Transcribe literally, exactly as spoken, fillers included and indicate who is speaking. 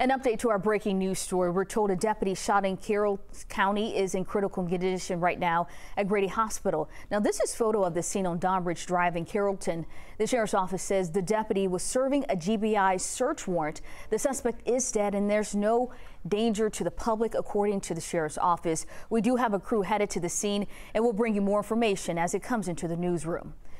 Speaker 1: An update to our breaking news story. We're told a deputy shot in Carroll County is in critical condition right now at Grady Hospital. Now, this is photo of the scene on Donbridge Drive in Carrollton. The sheriff's office says the deputy was serving a G B I search warrant. The suspect is dead and there's no danger to the public, according to the sheriff's office. We do have a crew headed to the scene and we'll bring you more information as it comes into the newsroom.